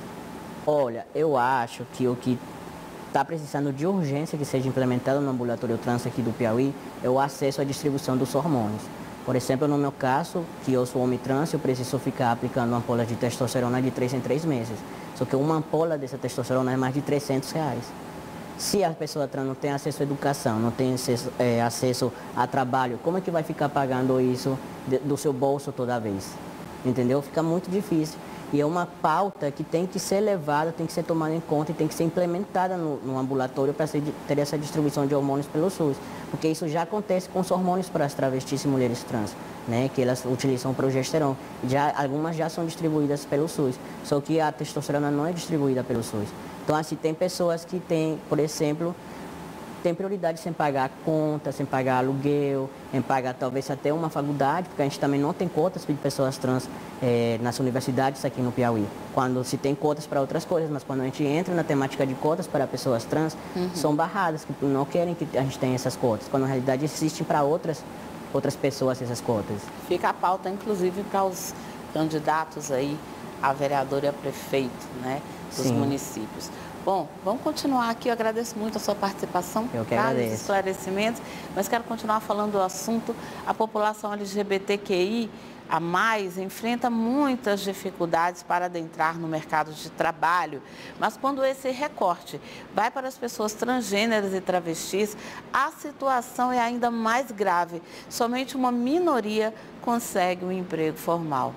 Olha, eu acho que o que está precisando de urgência que seja implementado no ambulatório trans aqui do Piauí é o acesso à distribuição dos hormônios. Por exemplo, no meu caso, que eu sou homem trans, eu preciso ficar aplicando ampolas de testosterona de três em três meses. Só que uma ampola dessa testosterona é mais de trezentos reais. Se a pessoa trans não tem acesso à educação, não tem acesso, é, acesso a trabalho, como é que vai ficar pagando isso de, do seu bolso toda vez? Entendeu? Fica muito difícil. E é uma pauta que tem que ser levada, tem que ser tomada em conta e tem que ser implementada no, no ambulatório para ter essa distribuição de hormônios pelo SUS. Porque isso já acontece com os hormônios para as travestis e mulheres trans, né? Que elas utilizam progesterona. Já, algumas já são distribuídas pelo SUS, só que a testosterona não é distribuída pelo SUS. Então, assim, tem pessoas que têm, por exemplo, tem prioridade sem pagar conta, sem pagar aluguel, em pagar talvez até uma faculdade, porque a gente também não tem cotas de pessoas trans é, nas universidades aqui no Piauí. Quando se tem cotas para outras coisas, mas quando a gente entra na temática de cotas para pessoas trans, uhum. são barradas, que não querem que a gente tenha essas cotas, quando na realidade existem para outras, outras pessoas essas cotas. Fica a pauta, inclusive, para os candidatos aí a vereador e a prefeito, né, dos Sim. municípios. Bom, vamos continuar aqui. Eu agradeço muito a sua participação, Eu que agradeço. Os esclarecimentos, mas quero continuar falando do assunto. A população L G B T Q I a mais enfrenta muitas dificuldades para adentrar no mercado de trabalho, mas quando esse recorte vai para as pessoas transgêneras e travestis, a situação é ainda mais grave. Somente uma minoria consegue um emprego formal.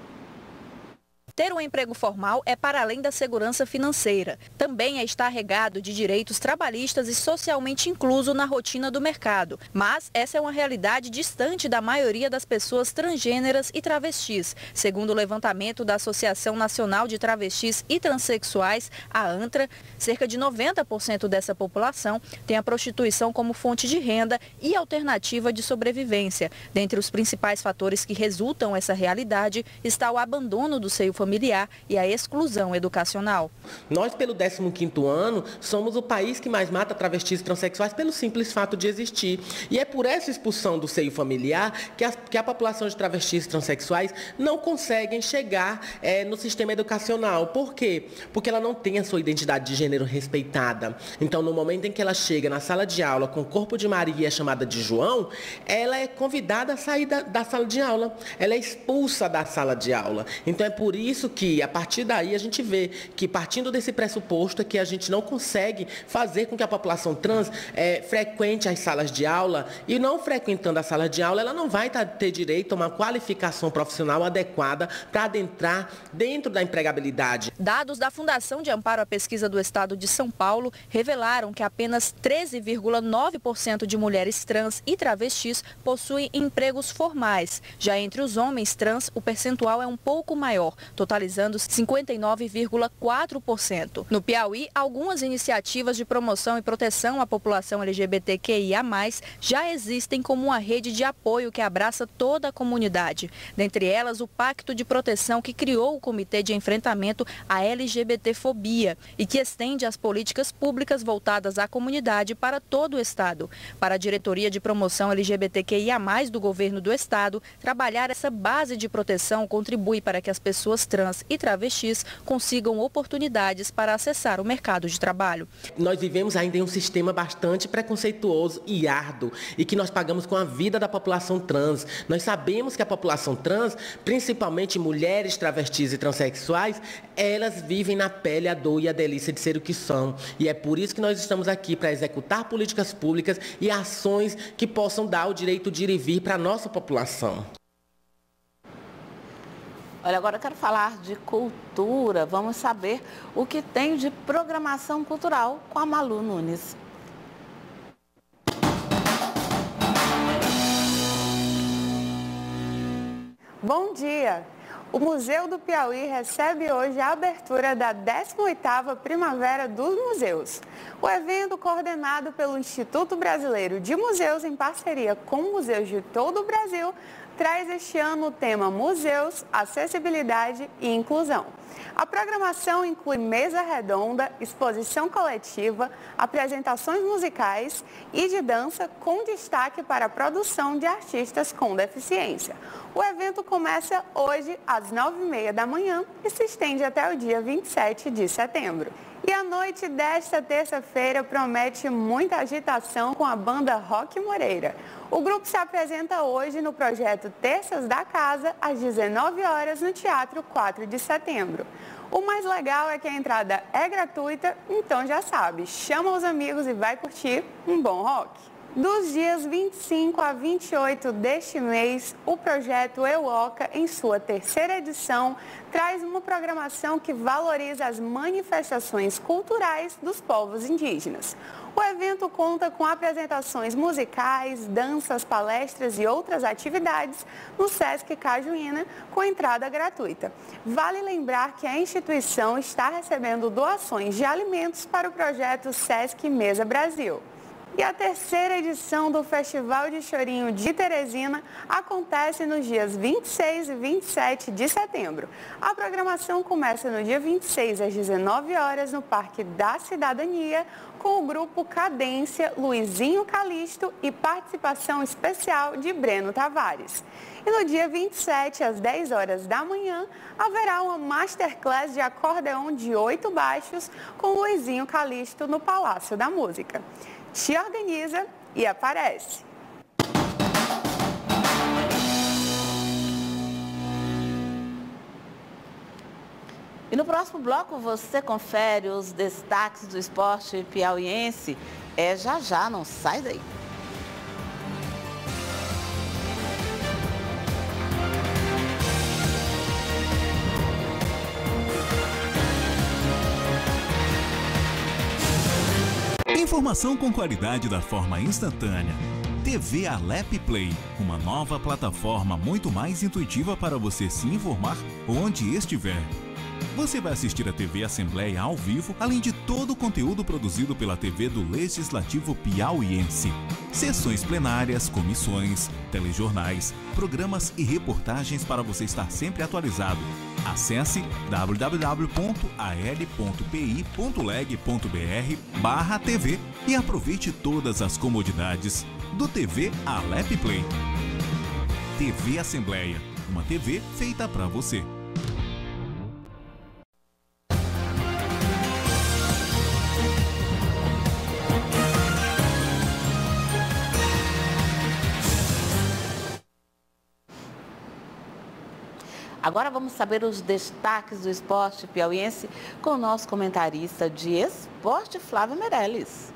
Ter um emprego formal é para além da segurança financeira. Também é estar regado de direitos trabalhistas e socialmente incluso na rotina do mercado. Mas essa é uma realidade distante da maioria das pessoas transgêneras e travestis. Segundo o levantamento da Associação Nacional de Travestis e Transsexuais, a ANTRA, cerca de noventa por cento dessa população tem a prostituição como fonte de renda e alternativa de sobrevivência. Dentre os principais fatores que resultam essa realidade está o abandono do seio familiar familiar e a exclusão educacional. Nós, pelo décimo quinto ano, somos o país que mais mata travestis e transexuais pelo simples fato de existir. E é por essa expulsão do seio familiar que a, que a população de travestis e transexuais não conseguem chegar é, no sistema educacional. Por quê? Porque ela não tem a sua identidade de gênero respeitada. Então, no momento em que ela chega na sala de aula com o corpo de Maria chamada de João, ela é convidada a sair da, da sala de aula. Ela é expulsa da sala de aula. Então, é por isso que, a partir daí, a gente vê que, partindo desse pressuposto, é que a gente não consegue fazer com que a população trans é, frequente as salas de aula, e não frequentando a sala de aula, ela não vai ter direito a uma qualificação profissional adequada para adentrar dentro da empregabilidade. Dados da Fundação de Amparo à Pesquisa do Estado de São Paulo revelaram que apenas treze vírgula nove por cento de mulheres trans e travestis possuem empregos formais. Já entre os homens trans, o percentual é um pouco maior, totalizando cinquenta e nove vírgula quatro por cento. No Piauí, algumas iniciativas de promoção e proteção à população L G B T Q I A mais, já existem como uma rede de apoio que abraça toda a comunidade. Dentre elas, o Pacto de Proteção, que criou o Comitê de Enfrentamento à L G B T fobia e que estende as políticas públicas voltadas à comunidade para todo o Estado. Para a Diretoria de Promoção L G B T Q I A mais do Governo do Estado, trabalhar essa base de proteção contribui para que as pessoas trans e travestis consigam oportunidades para acessar o mercado de trabalho. Nós vivemos ainda em um sistema bastante preconceituoso e árduo e que nós pagamos com a vida da população trans. Nós sabemos que a população trans, principalmente mulheres, travestis e transexuais, elas vivem na pele a dor e a delícia de ser o que são. E é por isso que nós estamos aqui para executar políticas públicas e ações que possam dar o direito de ir e vir para a nossa população. Olha, agora eu quero falar de cultura. Vamos saber o que tem de programação cultural com a Malu Nunes. Bom dia! O Museu do Piauí recebe hoje a abertura da décima oitava Primavera dos Museus. O evento, coordenado pelo Instituto Brasileiro de Museus em parceria com museus de todo o Brasil, traz este ano o tema Museus, Acessibilidade e Inclusão. A programação inclui mesa redonda, exposição coletiva, apresentações musicais e de dança com destaque para a produção de artistas com deficiência. O evento começa hoje às nove e meia da manhã e se estende até o dia vinte e sete de setembro. E a noite desta terça-feira promete muita agitação com a banda Rock Moreira. O grupo se apresenta hoje no projeto Terças da Casa, às dezenove horas, no Teatro quatro de setembro. O mais legal é que a entrada é gratuita, então já sabe, chama os amigos e vai curtir um bom rock. Dos dias vinte e cinco a vinte e oito deste mês, o projeto EUOCA, em sua terceira edição, traz uma programação que valoriza as manifestações culturais dos povos indígenas. O evento conta com apresentações musicais, danças, palestras e outras atividades no Sesc Cajuína, com entrada gratuita. Vale lembrar que a instituição está recebendo doações de alimentos para o projeto Sesc Mesa Brasil. E a terceira edição do Festival de Chorinho de Teresina acontece nos dias vinte e seis e vinte e sete de setembro. A programação começa no dia vinte e seis às dezenove horas no Parque da Cidadania, com o grupo Cadência, Luizinho Calixto e participação especial de Breno Tavares. E no dia vinte e sete, às dez horas da manhã, haverá uma masterclass de acordeão de oito baixos com Luizinho Calixto no Palácio da Música. Te organiza e aparece. E no próximo bloco você confere os destaques do esporte piauiense. É já já, não sai daí. Informação com qualidade da forma instantânea. T V Alep Play, uma nova plataforma muito mais intuitiva para você se informar onde estiver. Você vai assistir a T V Assembleia ao vivo, além de todo o conteúdo produzido pela T V do Legislativo Piauiense. Sessões plenárias, comissões, telejornais, programas e reportagens para você estar sempre atualizado. Acesse w w w ponto a l ponto p i ponto leg ponto b r barra T V e aproveite todas as comodidades do T V Alep Play. T V Assembleia, uma T V feita para você. Agora vamos saber os destaques do esporte piauiense com o nosso comentarista de esporte, Flávio Meirelles.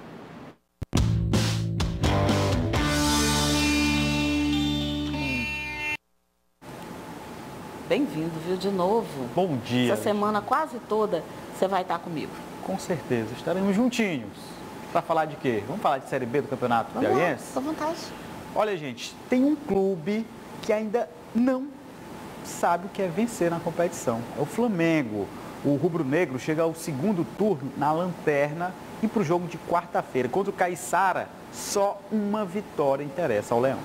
Bem-vindo, viu, de novo. Bom dia. Essa semana quase toda você vai estar comigo. Com certeza, estaremos juntinhos. Para falar de quê? Vamos falar de Série B do Campeonato Vamos Piauiense? Lá, à vontade. Olha, gente, tem um clube que ainda não sabe o que é vencer na competição. É o Flamengo. O rubro-negro chega ao segundo turno na lanterna e para o jogo de quarta-feira contra o Caiçara, só uma vitória interessa ao Leão.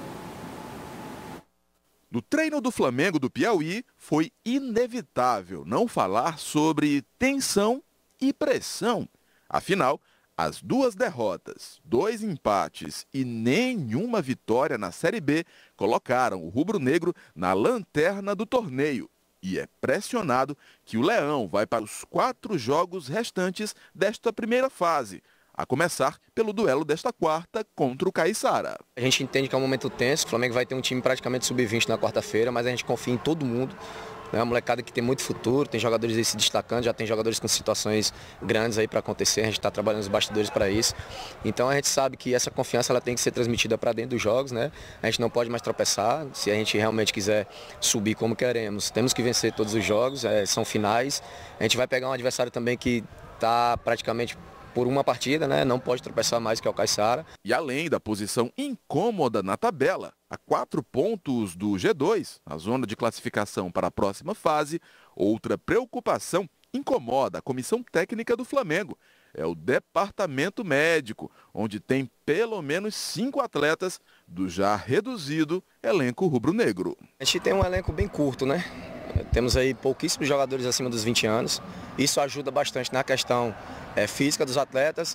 No treino do Flamengo do Piauí, foi inevitável não falar sobre tensão e pressão. Afinal, as duas derrotas, dois empates e nenhuma vitória na Série B colocaram o rubro-negro na lanterna do torneio. E é pressionado que o Leão vai para os quatro jogos restantes desta primeira fase, a começar pelo duelo desta quarta contra o Caiçara. A gente entende que é um momento tenso, o Flamengo vai ter um time praticamente sub vinte na quarta-feira, mas a gente confia em todo mundo. É uma molecada que tem muito futuro, tem jogadores aí se destacando, já tem jogadores com situações grandes aí para acontecer, a gente está trabalhando os bastidores para isso. Então a gente sabe que essa confiança ela tem que ser transmitida para dentro dos jogos, né? A gente não pode mais tropeçar, se a gente realmente quiser subir como queremos. Temos que vencer todos os jogos, é, são finais. A gente vai pegar um adversário também que está praticamente por uma partida, né? Não pode tropeçar mais, que é o Caiçara. E além da posição incômoda na tabela, a quatro pontos do G dois, a zona de classificação para a próxima fase, outra preocupação incomoda a comissão técnica do Flamengo. É o departamento médico, onde tem pelo menos cinco atletas do já reduzido elenco rubro-negro. A gente tem um elenco bem curto, né? Temos aí pouquíssimos jogadores acima dos vinte anos. Isso ajuda bastante na questão é, física dos atletas.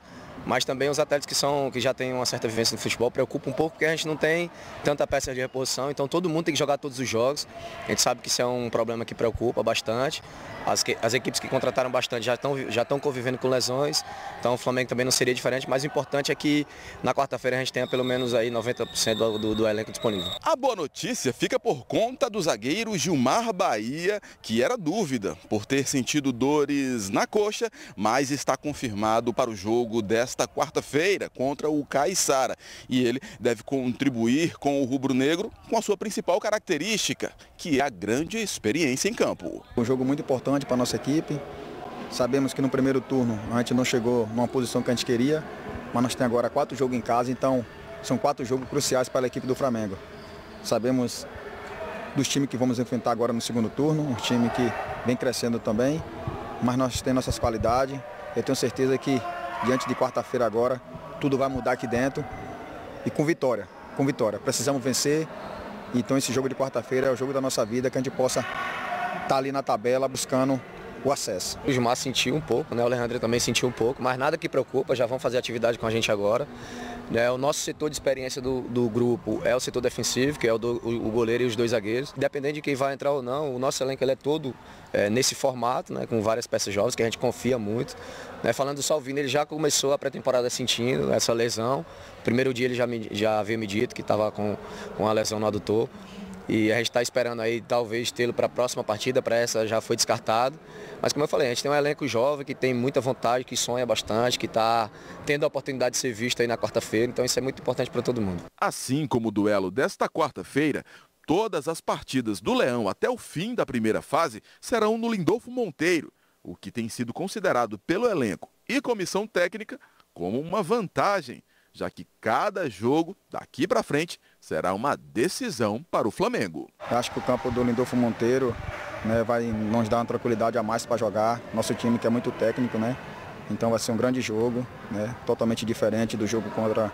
mas também os atletas que, são, que já têm uma certa vivência no futebol preocupam um pouco, porque a gente não tem tanta peça de reposição, então todo mundo tem que jogar todos os jogos. A gente sabe que isso é um problema que preocupa bastante. As, as equipes que contrataram bastante já estão já estão convivendo com lesões, então o Flamengo também não seria diferente, mas o importante é que na quarta-feira a gente tenha pelo menos aí noventa por cento do, do, do elenco disponível. A boa notícia fica por conta do zagueiro Gilmar Bahia, que era dúvida por ter sentido dores na coxa, mas está confirmado para o jogo desta quarta-feira contra o Caiçara. E ele deve contribuir com o rubro-negro com a sua principal característica, que é a grande experiência em campo. Um jogo muito importante para a nossa equipe. Sabemos que no primeiro turno a gente não chegou numa posição que a gente queria, mas nós temos agora quatro jogos em casa, então são quatro jogos cruciais para a equipe do Flamengo. Sabemos dos times que vamos enfrentar agora no segundo turno, um time que vem crescendo também, mas nós temos nossas qualidades. Eu tenho certeza que diante de quarta-feira agora, tudo vai mudar aqui dentro e com vitória, com vitória. Precisamos vencer, então esse jogo de quarta-feira é o jogo da nossa vida, que a gente possa estar ali na tabela buscando o acesso. O Gilmar sentiu um pouco, né? O Alejandro também sentiu um pouco, mas nada que preocupa, já vão fazer atividade com a gente agora. Né? O nosso setor de experiência do, do grupo é o setor defensivo, que é o, do, o goleiro e os dois zagueiros. Independente de quem vai entrar ou não, o nosso elenco ele é todo é, nesse formato, né? Com várias peças jovens, que a gente confia muito. Né? Falando do Salvino, ele já começou a pré-temporada sentindo essa lesão. Primeiro dia ele já, me, já havia me dito que estava com, com a lesão no adutor. E a gente está esperando aí talvez tê-lo para a próxima partida, para essa já foi descartado. Mas como eu falei, a gente tem um elenco jovem que tem muita vontade, que sonha bastante, que está tendo a oportunidade de ser visto aí na quarta-feira, então isso é muito importante para todo mundo. Assim como o duelo desta quarta-feira, todas as partidas do Leão até o fim da primeira fase serão no Lindolfo Monteiro, o que tem sido considerado pelo elenco e comissão técnica como uma vantagem, já que cada jogo daqui para frente será uma decisão para o Flamengo. Eu acho que o campo do Lindolfo Monteiro, né, vai nos dar uma tranquilidade a mais para jogar. Nosso time que é muito técnico, né? Então vai ser um grande jogo, né? Totalmente diferente do jogo contra,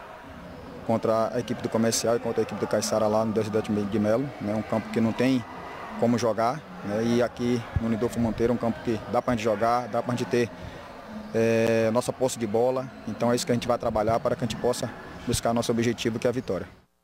contra a equipe do Comercial e contra a equipe do Caiçara lá no Desidério de Melo. Né? Um campo que não tem como jogar, né? E aqui no Lindolfo Monteiro, um campo que dá para a gente jogar, dá para a gente ter É, nossa posse de bola, então é isso que a gente vai trabalhar para que a gente possa buscar nosso objetivo, que é a vitória.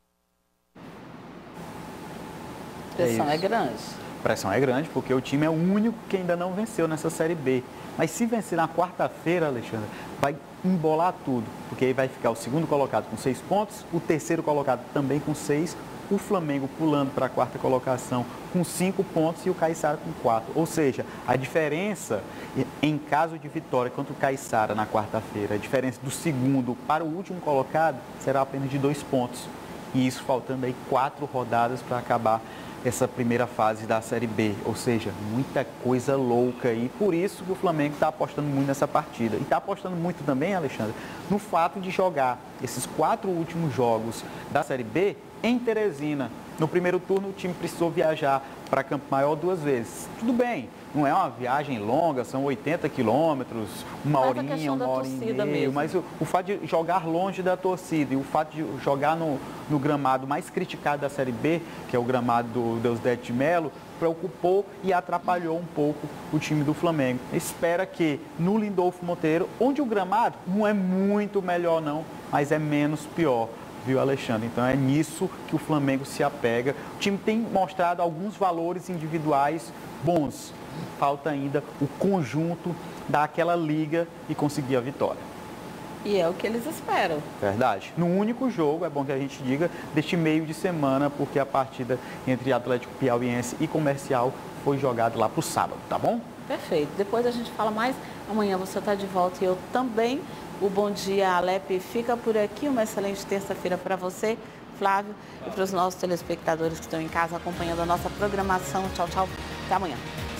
A pressão é, é grande. A pressão é grande porque o time é o único que ainda não venceu nessa Série B. Mas se vencer na quarta-feira, Alexandre, vai embolar tudo, porque aí vai ficar o segundo colocado com seis pontos, o terceiro colocado também com seis, o Flamengo pulando para a quarta colocação com cinco pontos e o Caiçara com quatro. Ou seja, a diferença em caso de vitória contra o Caiçara na quarta-feira, a diferença do segundo para o último colocado será apenas de dois pontos. E isso faltando aí quatro rodadas para acabar essa primeira fase da Série B. Ou seja, muita coisa louca aí. Por isso que o Flamengo está apostando muito nessa partida. E está apostando muito também, Alexandre, no fato de jogar esses quatro últimos jogos da Série B em Teresina. No primeiro turno, o time precisou viajar para Campo Maior duas vezes. Tudo bem, não é uma viagem longa, são oitenta quilômetros, uma mas horinha, uma hora e meia. Mas o, o fato de jogar longe da torcida e o fato de jogar no, no gramado mais criticado da Série B, que é o gramado do Deusdedito de Melo, preocupou e atrapalhou um pouco o time do Flamengo. Espera que no Lindolfo Monteiro, onde o gramado não é muito melhor não, mas é menos pior. Viu, Alexandre? Então é nisso que o Flamengo se apega. O time tem mostrado alguns valores individuais bons. Falta ainda o conjunto daquela liga e conseguir a vitória. E é o que eles esperam. Verdade. No único jogo, é bom que a gente diga, deste meio de semana, porque a partida entre Atlético Piauiense e Comercial foi jogada lá para o sábado, tá bom? Perfeito. Depois a gente fala mais. Amanhã você está de volta e eu também. O Bom Dia Alep fica por aqui. Uma excelente terça-feira para você, Flávio, e para os nossos telespectadores que estão em casa acompanhando a nossa programação. Tchau, tchau. Até amanhã.